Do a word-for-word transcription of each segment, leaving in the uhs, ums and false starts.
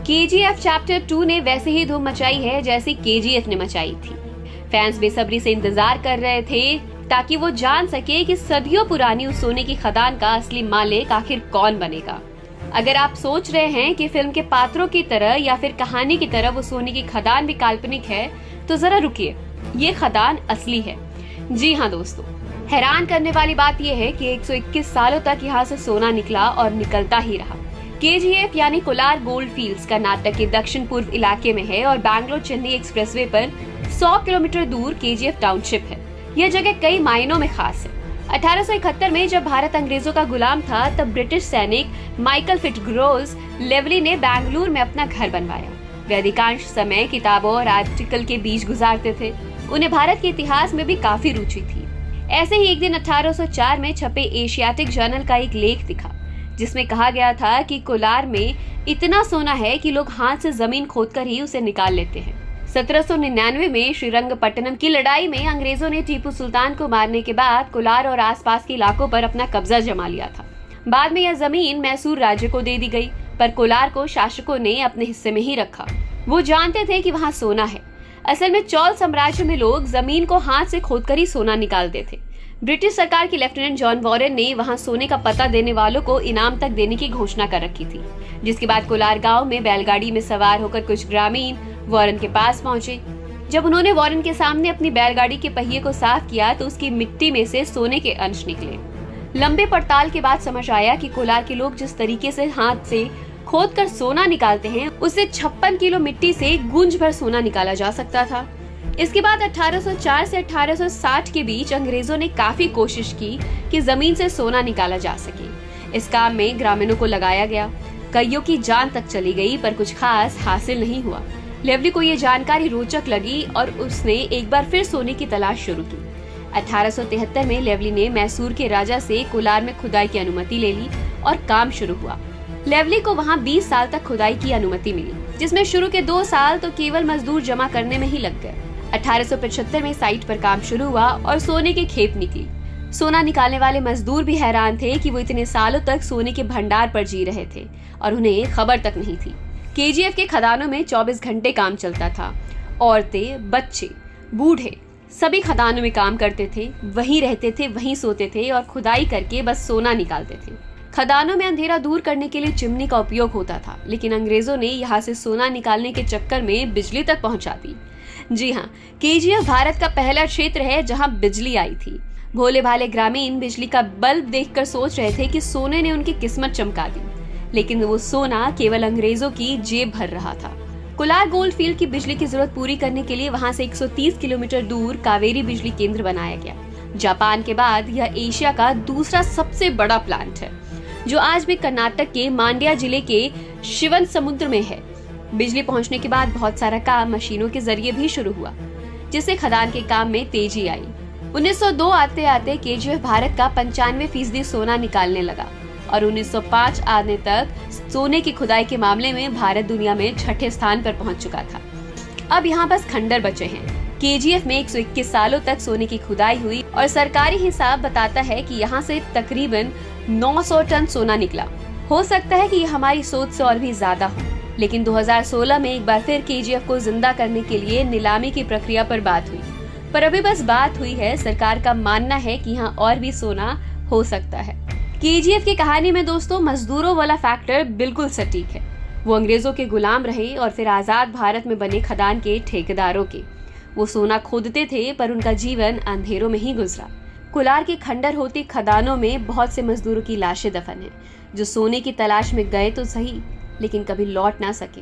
के जी F chapter two ने वैसे ही धूम मचाई है जैसी के जी एफ ने मचाई थी। फैंस बेसब्री से इंतजार कर रहे थे ताकि वो जान सके कि सदियों पुरानी उस सोने की खदान का असली मालिक आखिर कौन बनेगा। अगर आप सोच रहे हैं कि फिल्म के पात्रों की तरह या फिर कहानी की तरह वो सोने की खदान भी काल्पनिक है, तो जरा रुकिए, ये खदान असली है। जी हाँ दोस्तों, हैरान करने वाली बात यह है कि एक सौ इक्कीस सालों तक यहाँ से सोना निकला और निकलता ही रहा। के जी एफ यानी कोलार गोल्ड फील्ड्स कर्नाटक के दक्षिण पूर्व इलाके में है और बैंगलोर चेन्नई एक्सप्रेसवे पर सौ किलोमीटर दूर के जी एफ टाउनशिप है। यह जगह कई मायनों में खास है। अठारह सौ इकहत्तर में जब भारत अंग्रेजों का गुलाम था, तब ब्रिटिश सैनिक माइकल फिट्जग्रोव लेवली ने बेंगलुरु में अपना घर बनवाया। वे अधिकांश समय किताबों और आर्टिकल के बीच गुजारते थे। उन्हें भारत के इतिहास में भी काफी रुचि थी। ऐसे ही एक दिन अठारह सौ चार में छपे एशियाटिक जर्नल का एक लेख दिखा, जिसमें कहा गया था कि कोलार में इतना सोना है कि लोग हाथ से जमीन खोदकर ही उसे निकाल लेते हैं। सत्रह सौ निन्यानवे में श्रीरंगपट्टनम की लड़ाई में अंग्रेजों ने टीपू सुल्तान को मारने के बाद कोलार और आसपास के इलाकों पर अपना कब्जा जमा लिया था। बाद में यह जमीन मैसूर राज्य को दे दी गई, पर कोलार को शासकों ने अपने हिस्से में ही रखा। वो जानते थे कि वहाँ सोना है। असल में चोल साम्राज्य में लोग जमीन को हाथ से खोदकर ही सोना निकालते थे। ब्रिटिश सरकार के लेफ्टिनेंट जॉन वॉरेन ने वहां सोने का पता देने वालों को इनाम तक देने की घोषणा कर रखी थी, जिसके बाद कोलार गांव में बैलगाड़ी में सवार होकर कुछ ग्रामीण वॉरेन के पास पहुंचे। जब उन्होंने वॉरेन के सामने अपनी बैलगाड़ी के पहिए को साफ किया तो उसकी मिट्टी में से सोने के अंश निकले। लंबे पड़ताल के बाद समझ आया कि कोलार के लोग जिस तरीके से हाथ से खोद कर सोना निकालते हैं, उससे छप्पन किलो मिट्टी से गूंज भर सोना निकाला जा सकता था। इसके बाद अठारह सौ चार से अठारह सौ साठ के बीच अंग्रेजों ने काफी कोशिश की कि जमीन से सोना निकाला जा सके। इस काम में ग्रामीणों को लगाया गया। कईयों की जान तक चली गई, पर कुछ खास हासिल नहीं हुआ। लेवली को ये जानकारी रोचक लगी और उसने एक बार फिर सोने की तलाश शुरू की। अठारह सौ तिहत्तर में लेवली ने मैसूर के राजा से कोलार में खुदाई की अनुमति ले ली और काम शुरू हुआ। लेवली को वहाँ बीस साल तक खुदाई की अनुमति मिली, जिसमें शुरू के दो साल तो केवल मजदूर जमा करने में ही लग गए। अठारह सौ पचहत्तर में साइट पर काम शुरू हुआ और सोने की खेप निकली। सोना निकालने वाले मजदूर भी हैरान थे कि वो इतने सालों तक सोने के भंडार पर जी रहे थे और उन्हें खबर तक नहीं थी। के जी एफ के खदानों में चौबीस घंटे काम चलता था। औरतें, बच्चे, बूढ़े सभी खदानों में काम करते थे, वहीं रहते थे, वहीं सोते थे और खुदाई करके बस सोना निकालते थे। खदानों में अंधेरा दूर करने के लिए चिमनी का उपयोग होता था, लेकिन अंग्रेजों ने यहाँ से सोना निकालने के चक्कर में बिजली तक पहुंचा दी। जी हाँ, के जी एफ भारत का पहला क्षेत्र है जहाँ बिजली आई थी। भोले भाले ग्रामीण बिजली का बल्ब देखकर सोच रहे थे कि सोने ने उनकी किस्मत चमका दी, लेकिन वो सोना केवल अंग्रेजों की जेब भर रहा था। कोलार गोल्ड फील्ड की बिजली की जरूरत पूरी करने के लिए वहां से एक सौ तीस किलोमीटर दूर कावेरी बिजली केंद्र बनाया गया। जापान के बाद यह एशिया का दूसरा सबसे बड़ा प्लांट है, जो आज भी कर्नाटक के मांड्या जिले के शिवन समुद्र में है। बिजली पहुंचने के बाद बहुत सारा काम मशीनों के जरिए भी शुरू हुआ, जिससे खदान के काम में तेजी आई। उन्नीस सौ दो आते आते के जी एफ भारत का पंचानवे फीसदी सोना निकालने लगा और उन्नीस सौ पाँच आने तक सोने की खुदाई के मामले में भारत दुनिया में छठे स्थान पर पहुंच चुका था। अब यहाँ बस खंडर बचे हैं। के जी एफ में एक सौ इक्कीस सालों तक सोने की खुदाई हुई और सरकारी हिसाब बताता है कि यहाँ से तकरीबन नौ सौ टन सोना निकला। हो सकता है कि ये हमारी सोच से और भी ज्यादा हो, लेकिन दो हज़ार सोलह में एक बार फिर के जी एफ को जिंदा करने के लिए नीलामी की प्रक्रिया पर बात हुई, पर अभी बस बात हुई है। सरकार का मानना है कि यहाँ और भी सोना हो सकता है। के जी एफ की कहानी में दोस्तों मजदूरों वाला फैक्टर बिल्कुल सटीक है। वो अंग्रेजों के गुलाम रहे और फिर आजाद भारत में बने खदान के ठेकेदारों के। वो सोना खोदते थे, पर उनका जीवन अंधेरों में ही गुजरा। कोलार की खंडर होती खदानों में बहुत से मजदूरों की लाशें दफन है, जो सोने की तलाश में गए तो सही, लेकिन कभी लौट ना सके।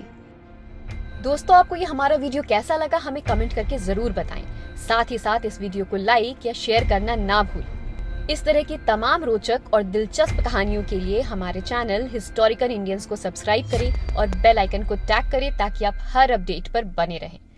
दोस्तों, आपको ये हमारा वीडियो कैसा लगा हमें कमेंट करके जरूर बताएं। साथ ही साथ इस वीडियो को लाइक या शेयर करना ना भूलें। इस तरह की तमाम रोचक और दिलचस्प कहानियों के लिए हमारे चैनल हिस्टोरिकल इंडियंस को सब्सक्राइब करें और बेल आइकन को टैग करें ताकि आप हर अपडेट पर बने रहें।